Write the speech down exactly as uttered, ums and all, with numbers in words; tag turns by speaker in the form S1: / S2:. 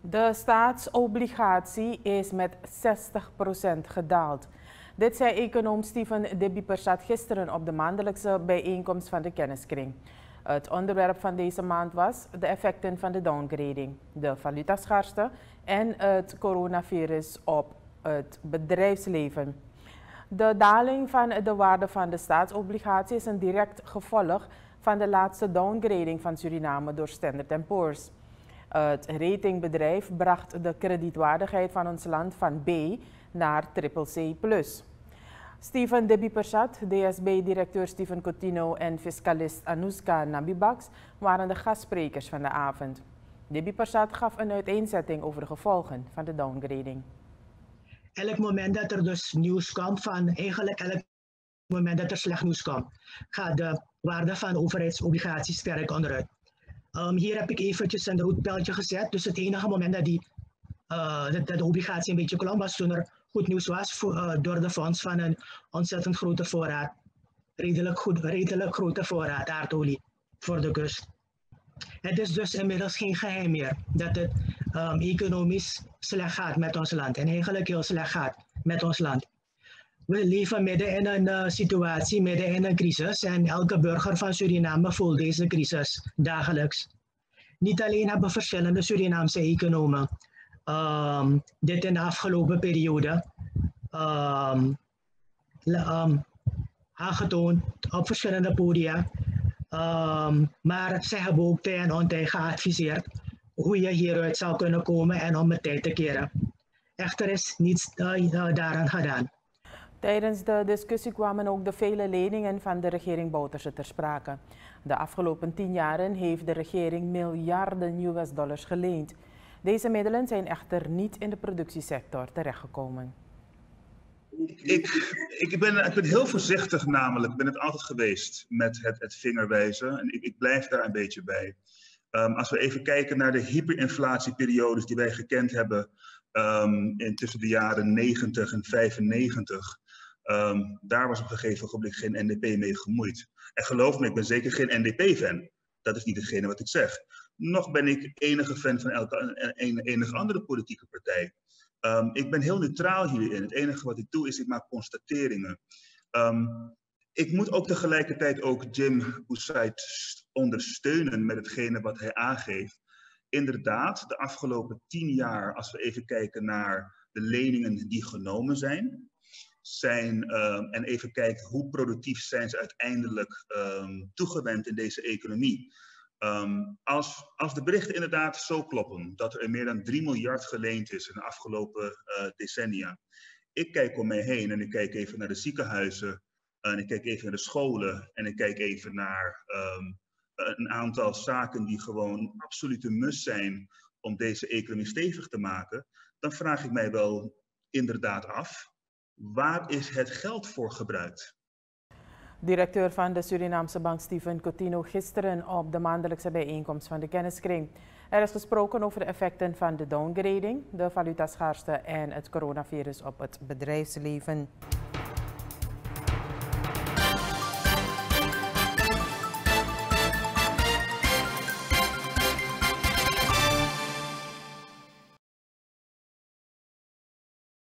S1: De staatsobligatie is met zestig procent gedaald. Dit zei econoom Steven De Biepersat gisteren op de maandelijkse bijeenkomst van de kenniskring. Het onderwerp van deze maand was de effecten van de downgrading, de valutaschaarste en het coronavirus op het bedrijfsleven. De daling van de waarde van de staatsobligatie is een direct gevolg van de laatste downgrading van Suriname door Standard and Poor's. Het ratingbedrijf bracht de kredietwaardigheid van ons land van B naar triple C plus. Steven De Biepersat, D S B-directeur Steven Coutinho en fiscalist Anouska Nabibaks waren de gastsprekers van de avond. De Biepersat gaf een uiteenzetting over de gevolgen van de downgrading.
S2: Elk moment dat er dus nieuws komt, van eigenlijk elk moment dat er slecht nieuws komt, gaat de waarde van overheidsobligaties sterk onderuit. Um, hier heb ik eventjes een rood pijltje gezet. Dus het enige moment dat, die, uh, dat, dat de obligatie een beetje klom was toen er goed nieuws was voor, uh, door de fonds van een ontzettend grote voorraad, redelijk, goed, redelijk grote voorraad aardolie voor de kust. Het is dus inmiddels geen geheim meer dat het um, economisch slecht gaat met ons land en eigenlijk heel slecht gaat met ons land. We leven midden in een uh, situatie, midden in een crisis en elke burger van Suriname voelt deze crisis dagelijks. Niet alleen hebben verschillende Surinaamse economen um, dit in de afgelopen periode um, um, aangetoond op verschillende podia, um, maar zij hebben ook tij en ontij geadviseerd hoe je hieruit zou kunnen komen en om het tijd te keren. Echter is niets uh, daaraan gedaan.
S1: Tijdens de discussie kwamen ook de vele leningen van de regering Bouterse ter sprake. De afgelopen tien jaren heeft de regering miljarden U S dollars geleend. Deze middelen zijn echter niet in de productiesector terechtgekomen.
S3: Ik, ik, ben, ik ben heel voorzichtig namelijk, ik ben het altijd geweest met het, het vingerwijzen en ik, ik blijf daar een beetje bij. Um, als we even kijken naar de hyperinflatieperiodes die wij gekend hebben um, in tussen de jaren negentig en vijfennegentig. Um, daar was op een gegeven ogenblik geen N D P mee gemoeid. En geloof me, ik ben zeker geen N D P-fan. Dat is niet hetgene wat ik zeg. Nog ben ik enige fan van elke, enige andere politieke partij. Um, ik ben heel neutraal hierin. Het enige wat ik doe is ik maak constateringen. Um, ik moet ook tegelijkertijd ook Jim Boussaid ondersteunen met hetgene wat hij aangeeft. Inderdaad, de afgelopen tien jaar, als we even kijken naar de leningen die genomen zijn, zijn um, en even kijken hoe productief zijn ze uiteindelijk um, toegewend in deze economie. Um, als, als de berichten inderdaad zo kloppen, dat er meer dan drie miljard geleend is in de afgelopen uh, decennia. Ik kijk om mij heen en ik kijk even naar de ziekenhuizen, en ik kijk even naar de scholen en ik kijk even naar um, een aantal zaken die gewoon absolute must zijn om deze economie stevig te maken. Dan vraag ik mij wel inderdaad af, waar is het geld voor gebruikt?
S1: Directeur van de Surinaamse Bank Steven Coutinho gisteren op de maandelijkse bijeenkomst van de kenniskring. Er is gesproken over de effecten van de downgrading, de valutaschaarste en het coronavirus op het bedrijfsleven.